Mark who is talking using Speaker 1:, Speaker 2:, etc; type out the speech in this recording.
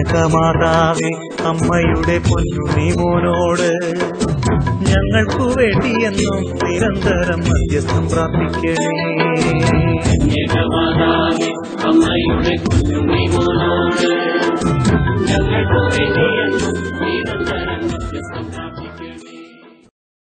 Speaker 1: കന്യകമാതാവേ അമ്മയുടെ പൊന്നുണ്ണി മോനോട് ഞങ്ങൾക്കു വേണ്ടിയെന്നും നിരന്തരം മധ്യസ്ഥം പ്രാർത്ഥിക്കണേ.
Speaker 2: കന്യകമാതാവേ അമ്മയുടെ പൊന്നുണ്ണി